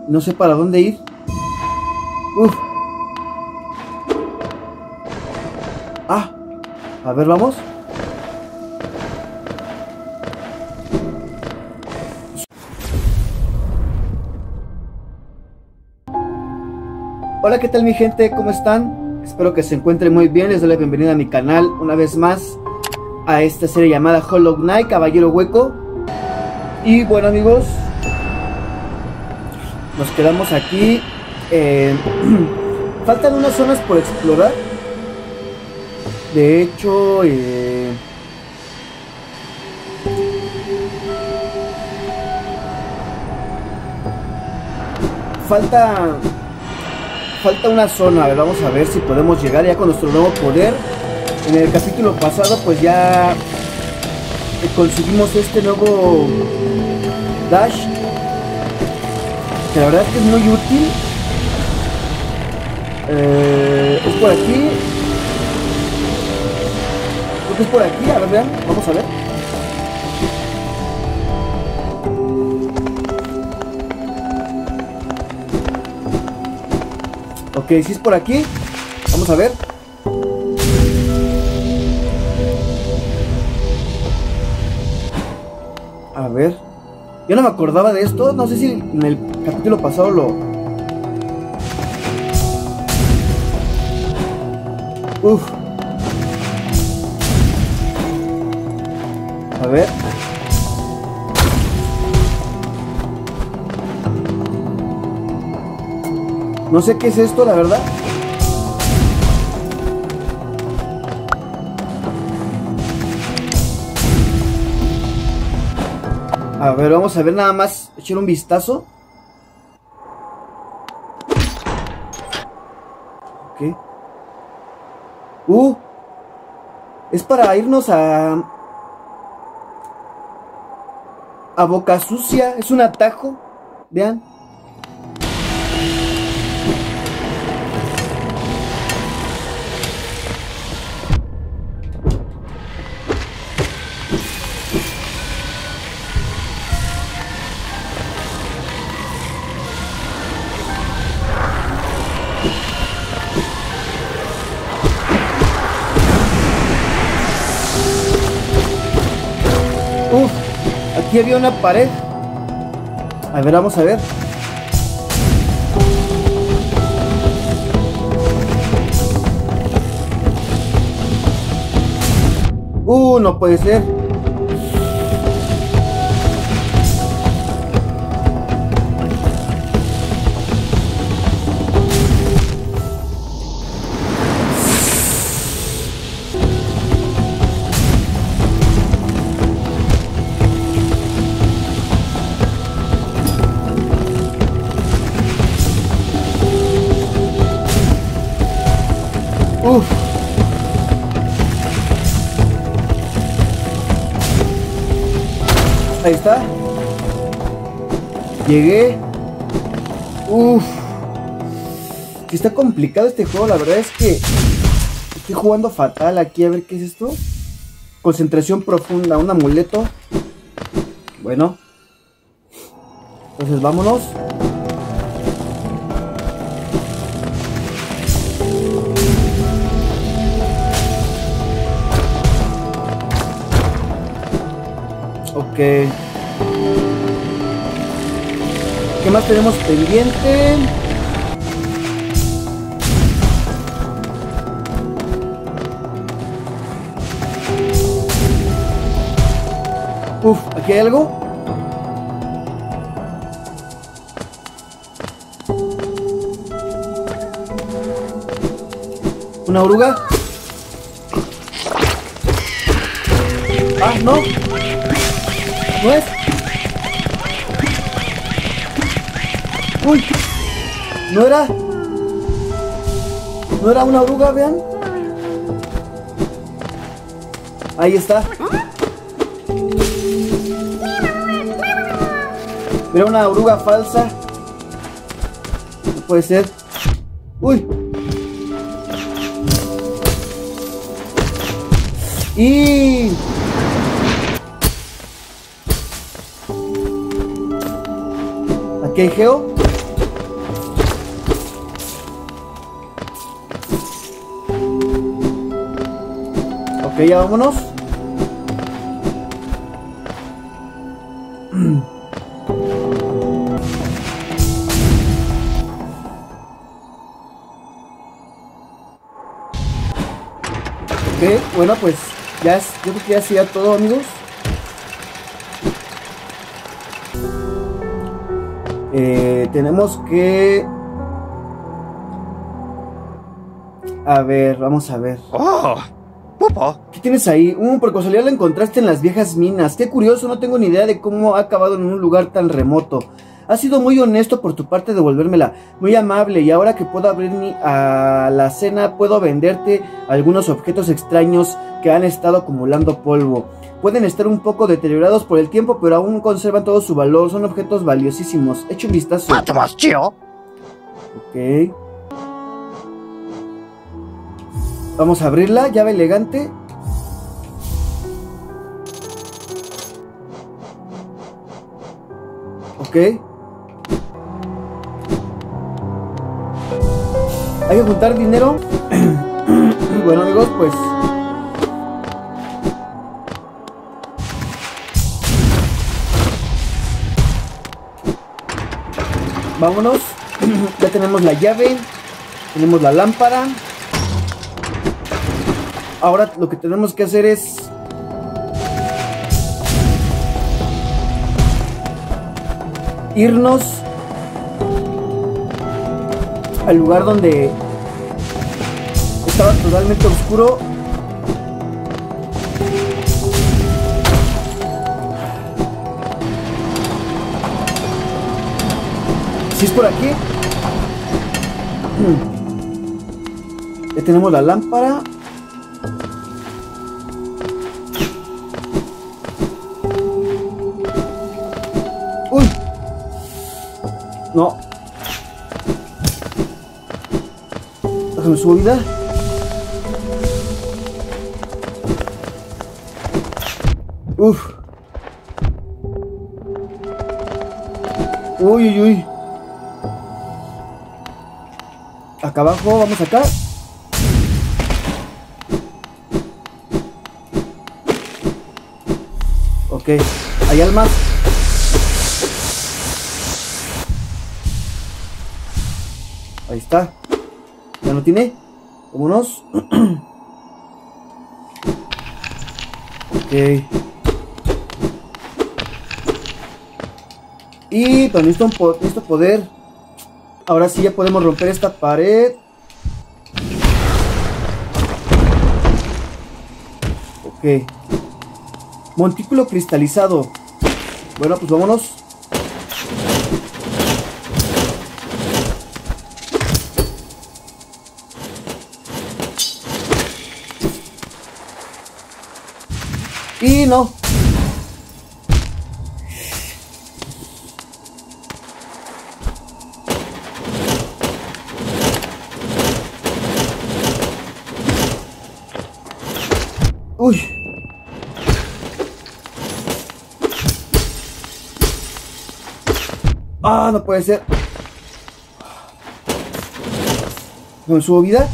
No sé para dónde ir. Uf. Ah, a ver, vamos. Hola, ¿qué tal mi gente? ¿Cómo están? Espero que se encuentren muy bien. Les doy la bienvenida a mi canal una vez más a esta serie llamada Hollow Knight, Caballero Hueco. Y bueno, amigos, nos quedamos aquí. Faltan unas zonas por explorar. De hecho, falta una zona. A ver, vamos a ver si podemos llegar ya con nuestro nuevo poder. En el capítulo pasado pues ya conseguimos este nuevo dash, que la verdad es que es muy útil. Es por aquí. Creo que es por aquí. A ver, vean, vamos a ver. Ok, si es por aquí. Vamos a ver. A ver. Yo no me acordaba de esto. No sé si en el capítulo pasado lo... Uf. A ver. No sé qué es esto, la verdad. A ver, vamos a ver nada más, echar un vistazo. Ok. Es para irnos a Boca Sucia. Es un atajo. Vean. Aquí había una pared. A ver, vamos a ver. No puede ser. Ahí está. Llegué. Que está complicado este juego. La verdad es que estoy jugando fatal aquí. A ver qué es esto. Concentración profunda. Un amuleto. Bueno. Entonces vámonos. Ok. ¿Qué más tenemos pendiente? ¿Aquí hay algo? ¿Una oruga? Ah, no. ¿No es? Uy, no era una oruga, vean. Ahí está. Era una oruga falsa. No puede ser. Uy. Y aquí hay geo. Ok, ya vámonos. Ok, bueno, pues ya es, yo creo que ya sería todo, amigos. Tenemos que... A ver, vamos a ver. Oh, Pupa. ¿Qué tienes ahí? Por casualidad la encontraste en las viejas minas. Qué curioso, no tengo ni idea de cómo ha acabado en un lugar tan remoto. Has sido muy honesto por tu parte de devolvérmela, muy amable, y ahora que puedo abrir a la cena, puedo venderte algunos objetos extraños que han estado acumulando polvo. Pueden estar un poco deteriorados por el tiempo, pero aún conservan todo su valor, son objetos valiosísimos. Echa un vistazo. Ok. Vamos a abrirla, llave elegante. Ok. Hay que juntar dinero. Bueno, amigos, pues vámonos. Ya tenemos la llave. Tenemos la lámpara. Ahora lo que tenemos que hacer es irnos al lugar donde estaba totalmente oscuro. Si es por aquí. Ya tenemos la lámpara. Uy. No. Déjame su vida. Uf. Uy, uy, uy. Acá abajo, vamos acá. Ok, hay almas. Ahí está. Ya no tiene. Vámonos. Ok. Y pero necesito poder. Ahora sí ya podemos romper esta pared. Ok. Montículo cristalizado. Bueno, pues vámonos. Y no. Uy. Ah, no puede ser. ¿No me subo vida?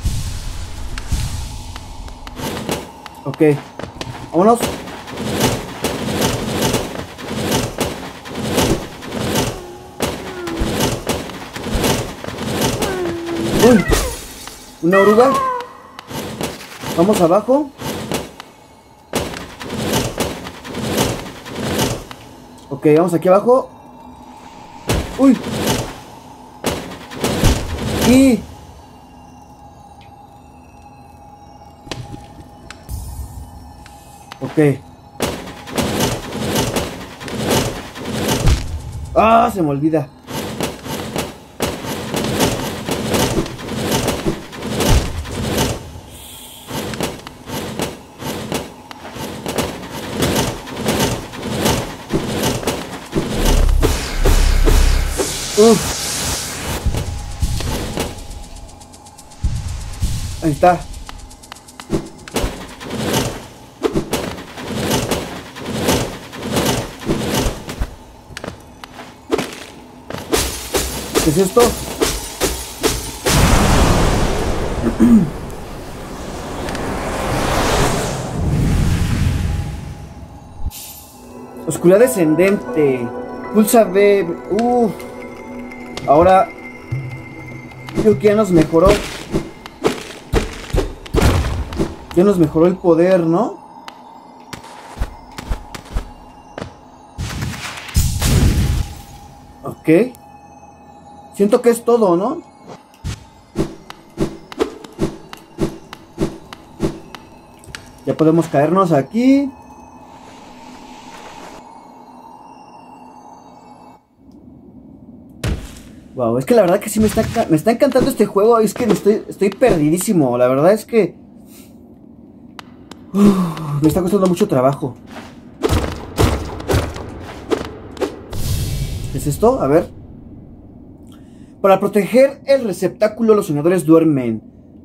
Ok. Vámonos. Uy. Una oruga. Vamos abajo. Ok, vamos aquí abajo. Uy. Y... Ok. Ah, se me olvida. Uf. Ahí está. ¿Qué es esto? Oscuridad descendente. Pulsa B. Ahora creo que ya nos mejoró. Ya nos mejoró el poder, ¿no? Ok. Siento que es todo, ¿no? Ya podemos caernos aquí. Wow, es que la verdad que sí me está encantando este juego. Es que estoy perdidísimo. La verdad es que me está costando mucho trabajo. ¿Qué es esto? A ver. Para proteger el receptáculo, los soñadores duermen.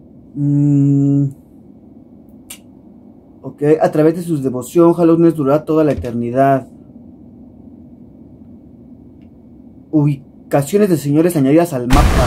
Ok, a través de su devoción, Hallownest durará toda la eternidad. Ubicaciones de señores añadidas al mapa.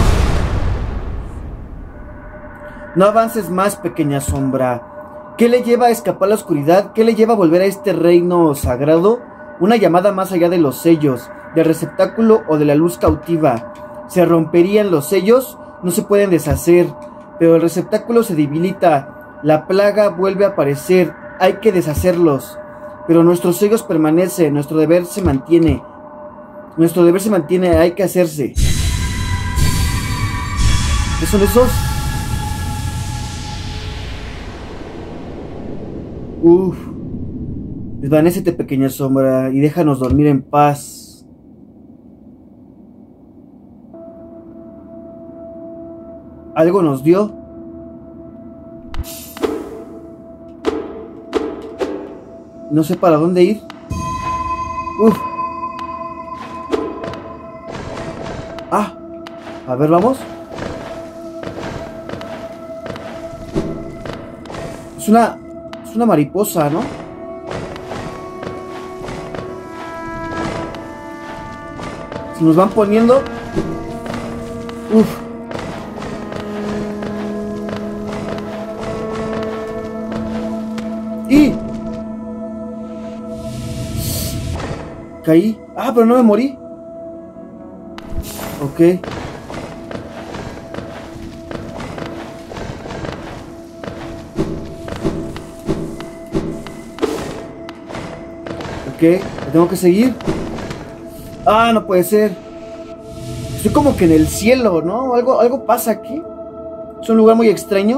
No avances más, pequeña sombra. ¿Qué le lleva a escapar la oscuridad? ¿Qué le lleva a volver a este reino sagrado? Una llamada más allá de los sellos, del receptáculo o de la luz cautiva. Se romperían los sellos, no se pueden deshacer, pero el receptáculo se debilita, la plaga vuelve a aparecer, hay que deshacerlos, pero nuestros sellos permanecen, nuestro deber se mantiene, hay que hacerse. ¿Qué son esos? Desvanécete, pequeña sombra, y déjanos dormir en paz. Algo nos dio. No sé para dónde ir. A ver, vamos. Es una mariposa, ¿no? Se nos van poniendo. Y caí. Pero no me morí. Ok. ¿Me tengo que seguir? No puede ser. Estoy como que en el cielo, ¿no? Algo pasa aquí. Es un lugar muy extraño.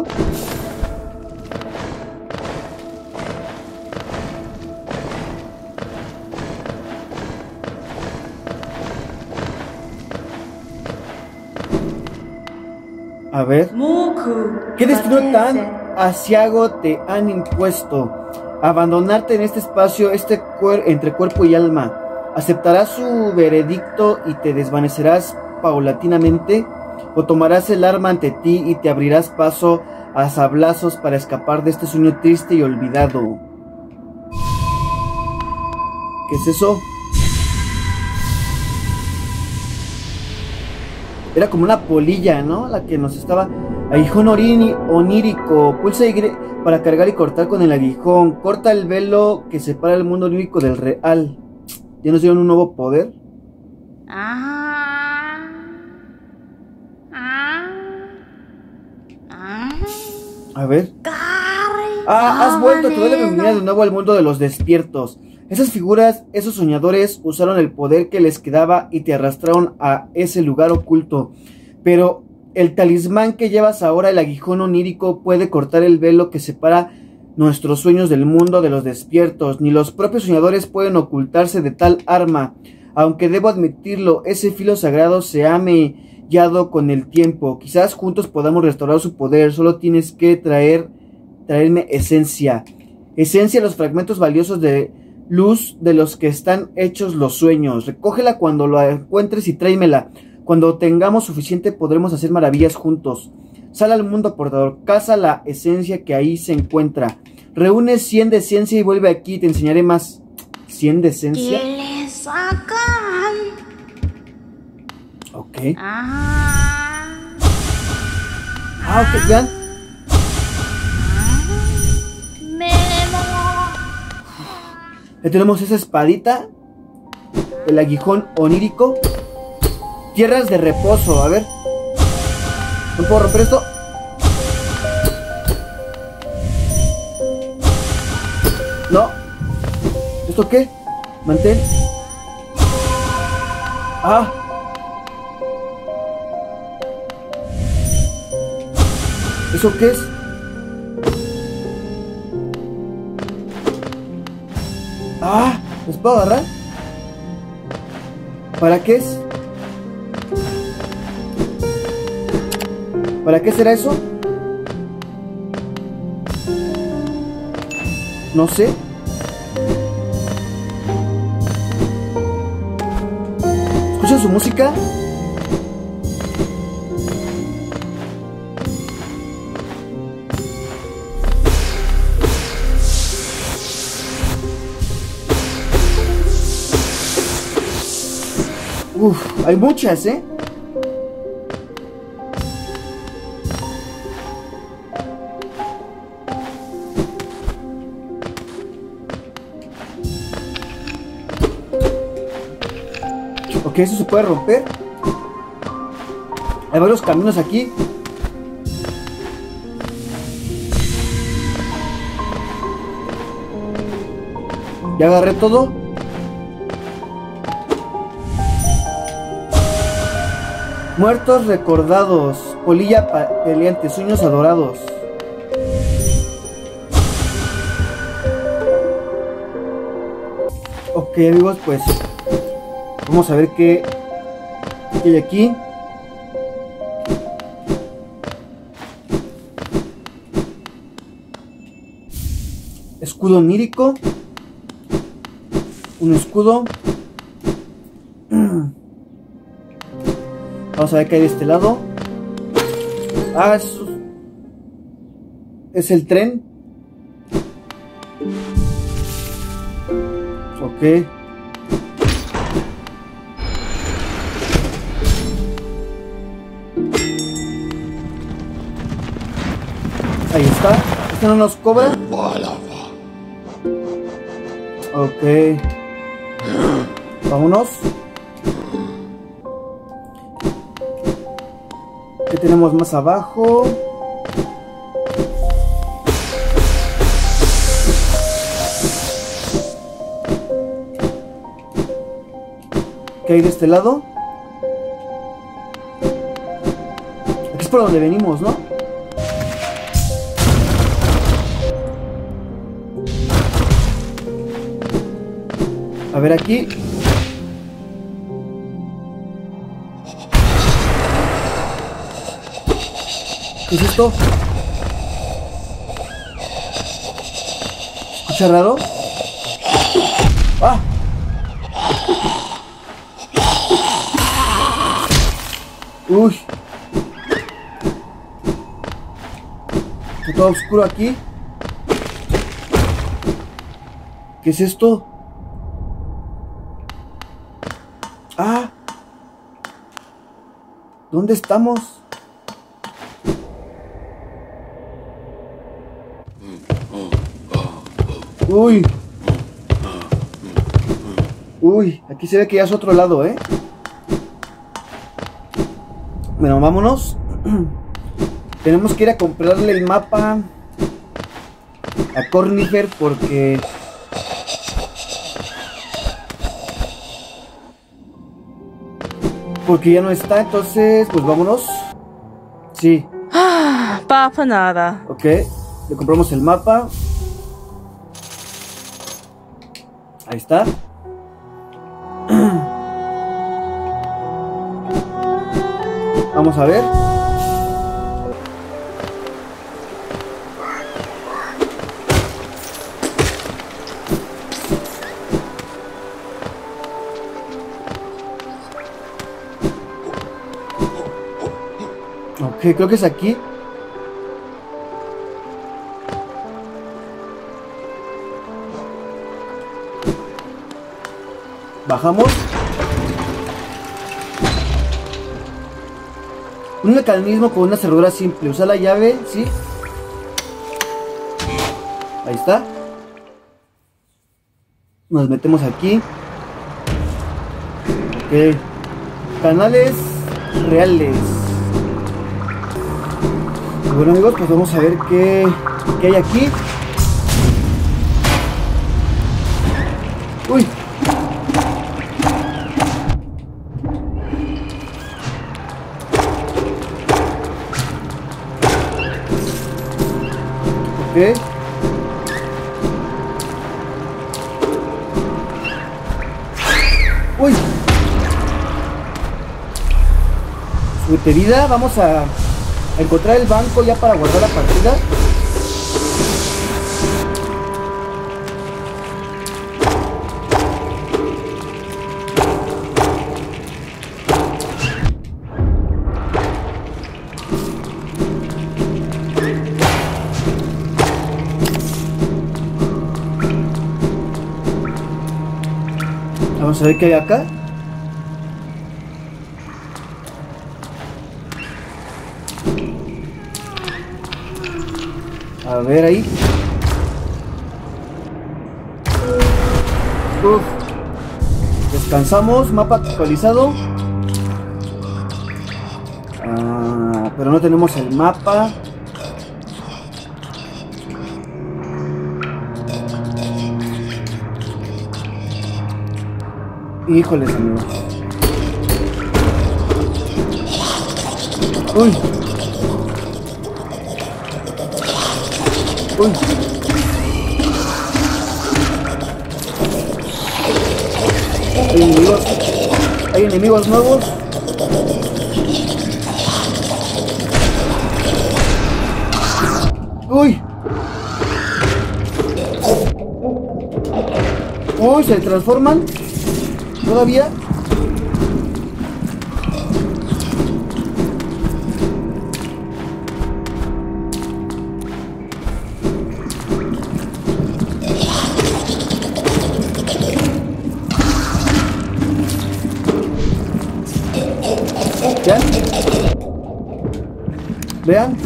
A ver. ¿Qué destino tan aciago te han impuesto? Abandonarte en este espacio, entre cuerpo y alma. ¿Aceptarás su veredicto y te desvanecerás paulatinamente? ¿O tomarás el arma ante ti y te abrirás paso a sablazos para escapar de este sueño triste y olvidado? ¿Qué es eso? Era como una polilla, ¿no? La que nos estaba... Aguijón onírico. Pulsa Y para cargar y cortar con el aguijón. Corta el velo que separa el mundo onírico del real. ¿Ya nos dieron un nuevo poder? A ver. Has vuelto. Te doy la bienvenida de nuevo al mundo de los despiertos. Esas figuras, esos soñadores usaron el poder que les quedaba y te arrastraron a ese lugar oculto. Pero el talismán que llevas ahora, el aguijón onírico, puede cortar el velo que separa nuestros sueños del mundo de los despiertos. Ni los propios soñadores pueden ocultarse de tal arma. Aunque debo admitirlo, ese filo sagrado se ha mellado con el tiempo. Quizás juntos podamos restaurar su poder. Solo tienes que traerme esencia. Esencia, los fragmentos valiosos de luz de los que están hechos los sueños. Recógela cuando la encuentres y tráemela. Cuando tengamos suficiente podremos hacer maravillas juntos. Sal al mundo portador, caza la esencia que ahí se encuentra. Reúne 100 de esencia y vuelve aquí, te enseñaré más. ¿100 de esencia? ¿Qué le sacan? Ok. Ok, vean. Ya tenemos esa espadita. El aguijón onírico. Tierras de reposo, a ver. ¿No puedo romper esto? No. ¿Esto qué? Mantén. Ah. ¿Eso qué es? Ah, ¿los puedo agarrar? ¿Para qué es? ¿Para qué será eso? No sé. ¿Escuchan su música? Uf, hay muchas, ¿eh? Ok, eso se puede romper. Hay varios caminos aquí. Ya agarré todo. Muertos recordados. Polilla peleante. Sueños adorados. Ok, amigos, pues vamos a ver qué hay aquí. Escudo onírico. Un escudo. Vamos a ver qué hay de este lado. Ah, eso es el tren. Ok. Ahí está. ¿Este no nos cobra? Ok. Vámonos. ¿Qué tenemos más abajo? ¿Qué hay de este lado? Aquí es por donde venimos, ¿no? A ver aquí. ¿Qué es esto? ¿Escucha raro? ¡Ah! ¡Uy! Está todo oscuro aquí. ¿Qué es esto? ¡Ah! ¿Dónde estamos? Uy. Uy, aquí se ve que ya es otro lado, ¿eh? Bueno, vámonos. Tenemos que ir a comprarle el mapa a Cornifer porque ya no está, entonces pues vámonos. Sí. Papa nada. Ok, le compramos el mapa. Ahí está. Vamos a ver. Ok, creo que es aquí. Bajamos. Un mecanismo con una cerradura simple. Usa la llave, ¿sí? Ahí está. Nos metemos aquí. Ok. Canales reales. Bueno amigos, pues vamos a ver qué hay aquí. Uy. Ok. Uy. Su vida. Vamos a encontrar el banco ya para guardar la partida. Vamos a ver qué hay acá. A ver ahí. Uf. Descansamos, mapa actualizado. Pero no tenemos el mapa. Híjoles, amigos. Uy. Uy. Hay enemigos nuevos. Uy. Uy, se transforman. Todavía. ¿Ya? Vean.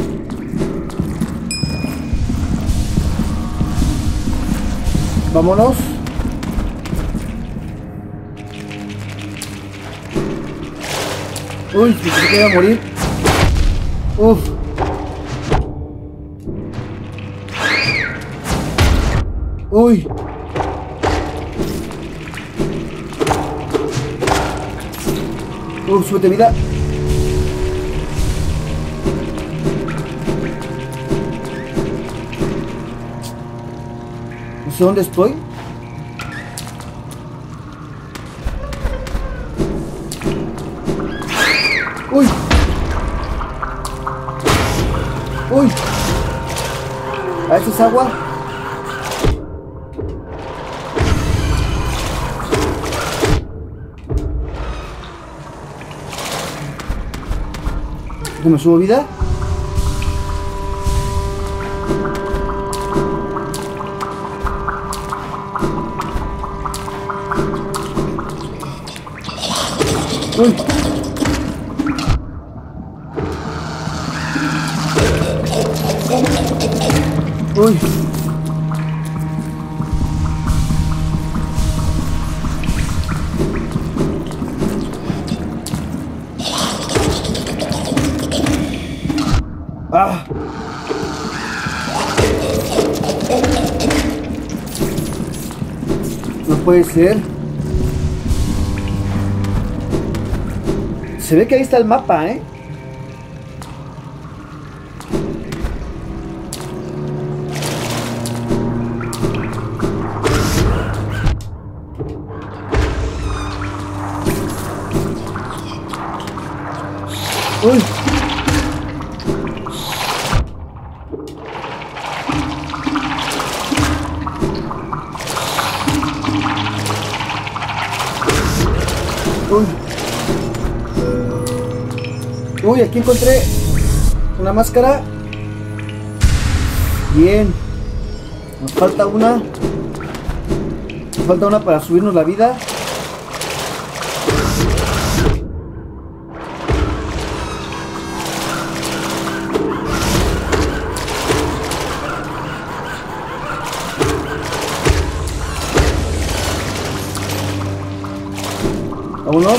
Vámonos. Uy, pensé que iba a morir. Uf. Uy. Uf, súbete vida. No sé dónde estoy. Uy. Uy. ¿A eso es agua? ¿Me subo vida? Uy. Uy. Ah. No puede ser. Se ve que ahí está el mapa, ¿eh? Uy. Uy. Uy, aquí encontré una máscara. Bien. Nos falta una. Nos falta una para subirnos la vida. vámonos.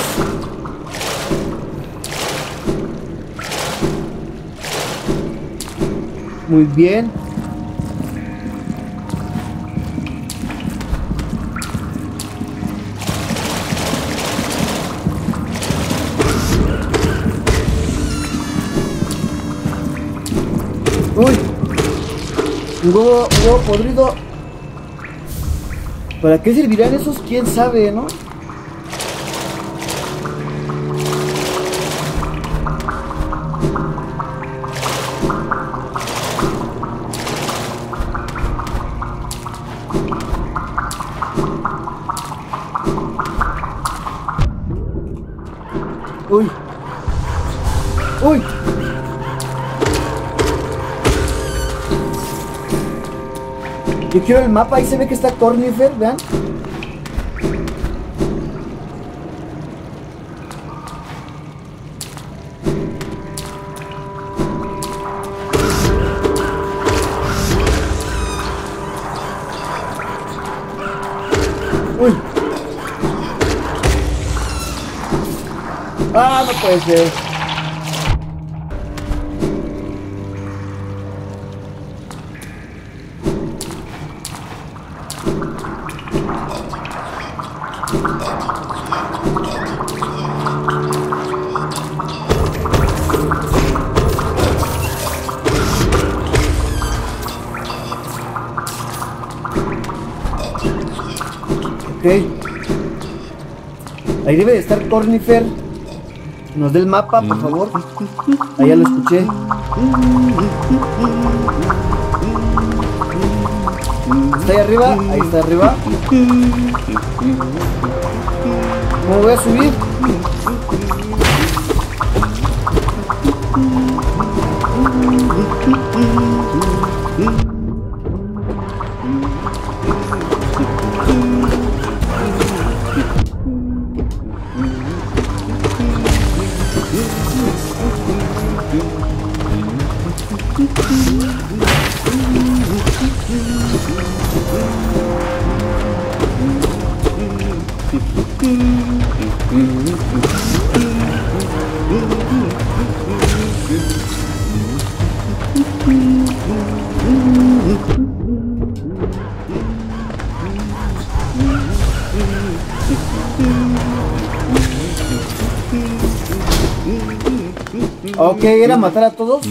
Muy bien. Uy, un huevo podrido. ¿Para qué servirán esos? ¿Quién sabe, no? Uy. Uy. Yo quiero el mapa, ahí se ve que está Cornifer, vean. Uy. Ah, no puede ser. Ok. Ahí debe de estar Cornifer. Nos dé el mapa, por favor. Ahí ya lo escuché. ¿Está ahí arriba? Ahí está arriba. ¿Cómo voy a subir? Ok, era matar a todos.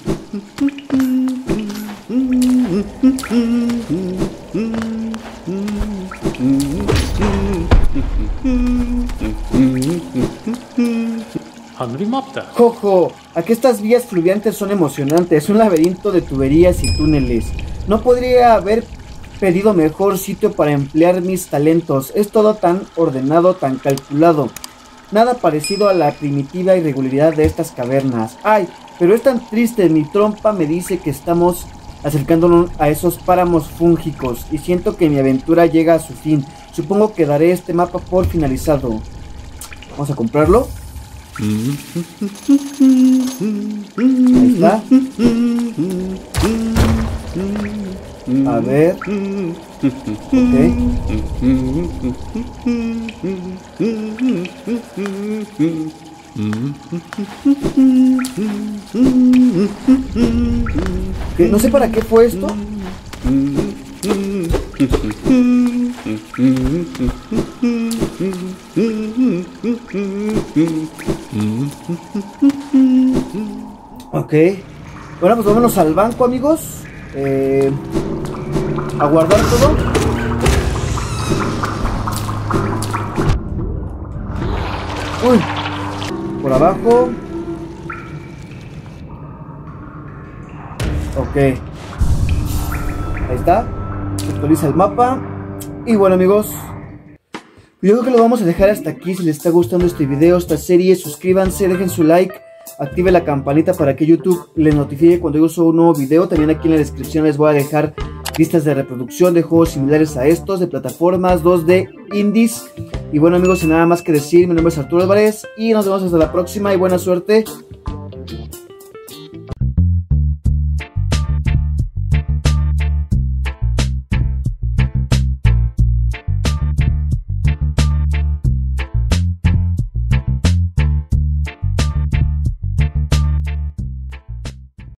Jojo, aquí estas vías fluviantes son emocionantes, un laberinto de tuberías y túneles. No podría haber pedido mejor sitio para emplear mis talentos. Es todo tan ordenado, tan calculado. Nada parecido a la primitiva irregularidad de estas cavernas. Ay, pero es tan triste, mi trompa me dice que estamos acercándonos a esos páramos fúngicos y siento que mi aventura llega a su fin. Supongo que daré este mapa por finalizado. Vamos a comprarlo. Ahí está. A ver. Okay, no sé para qué fue esto. Ok. Bueno, pues vámonos al banco, amigos. A guardar todo. Uy. Por abajo. Ok. Ahí está. Se actualiza el mapa. Y bueno, amigos, yo creo que lo vamos a dejar hasta aquí. Si les está gustando este video, esta serie, suscríbanse, dejen su like, active la campanita para que YouTube les notifique cuando yo suba un nuevo video. También aquí en la descripción les voy a dejar listas de reproducción de juegos similares a estos, de plataformas, 2D, indies. Y bueno, amigos, sin nada más que decir, mi nombre es Arturo Álvarez y nos vemos hasta la próxima y buena suerte.